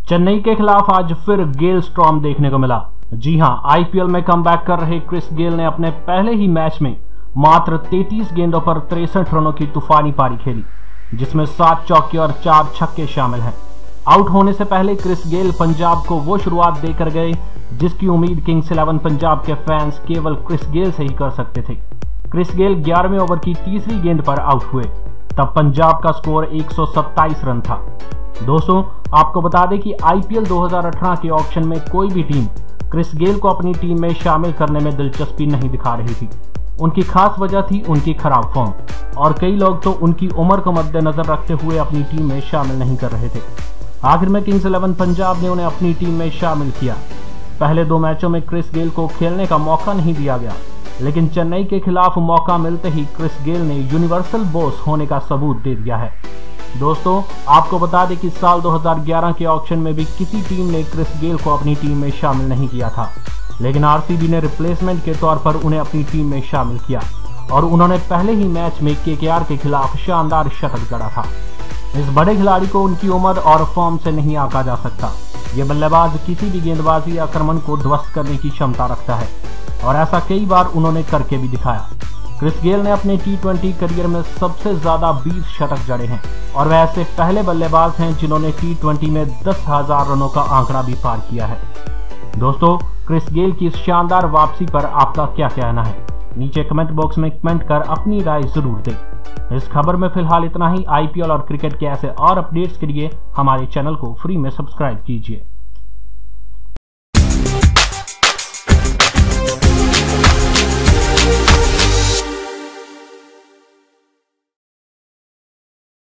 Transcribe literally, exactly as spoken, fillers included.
चेन्नई के खिलाफ आज फिर गेल स्टॉर्म देखने को मिला। जी हां, आईपीएल में कमबैक कर रहे क्रिस गेल ने अपने पहले ही मैच में मात्र तैंतीस गेंदों पर तिरसठ रनों की तूफानी पारी खेली, जिसमें सात चौके और चार छक्के शामिल हैं। आउट होने से पहले क्रिस गेल पंजाब को वो शुरुआत देकर गए जिसकी उम्मीद किंग्स इलेवन पंजाब के फैंस केवल क्रिस गेल से ही कर सकते थे। क्रिस गेल ग्यारहवें ओवर की तीसरी गेंद पर आउट हुए, तब पंजाब का स्कोर एक सौ सत्ताईस रन था। दोस्तों, आपको बता दें कि आईपीएल दो हज़ार अठारह के ऑक्शन में कोई भी टीम क्रिस गेल को अपनी टीम में शामिल करने में दिलचस्पी नहीं दिखा रही थी। उनकी खास वजह थी उनकी खराब फॉर्म, और कई लोग तो उनकी उम्र को मद्देनजर रखते हुए अपनी टीम में शामिल नहीं कर रहे थे। आखिर में किंग्स इलेवन पंजाब ने उन्हें अपनी टीम में शामिल किया। पहले दो मैचों में क्रिस गेल को खेलने का मौका नहीं दिया गया, लेकिन चेन्नई के खिलाफ मौका मिलते ही क्रिस गेल ने यूनिवर्सल बॉस होने का सबूत दे दिया है। दोस्तों, आपको बता दें कि साल दो हज़ार ग्यारह के ऑक्शन में भी किसी टीम ने क्रिस गेल को अपनी टीम में शामिल नहीं किया था, लेकिन आरसीबी ने रिप्लेसमेंट के तौर पर उन्हें अपनी टीम में शामिल किया और उन्होंने पहले ही मैच में केकेआर के खिलाफ शानदार शतक जड़ा था। इस बड़े खिलाड़ी को उनकी उम्र और फॉर्म से नहीं आंका जा सकता। ये बल्लेबाज किसी भी गेंदबाजी आक्रमण को ध्वस्त करने की क्षमता रखता है, और ऐसा कई बार उन्होंने करके भी दिखाया। क्रिस गेल ने अपने टी ट्वेंटी करियर में सबसे ज्यादा बीस शतक जड़े हैं, और वह ऐसे पहले बल्लेबाज हैं जिन्होंने टी ट्वेंटी में दस हजार रनों का आंकड़ा भी पार किया है। दोस्तों, क्रिस गेल की इस शानदार वापसी पर आपका क्या कहना है? नीचे कमेंट बॉक्स में कमेंट कर अपनी राय जरूर दें। इस खबर में फिलहाल इतना ही। आईपीएल और क्रिकेट के ऐसे और अपडेट्स के लिए हमारे चैनल को फ्री में सब्सक्राइब कीजिए।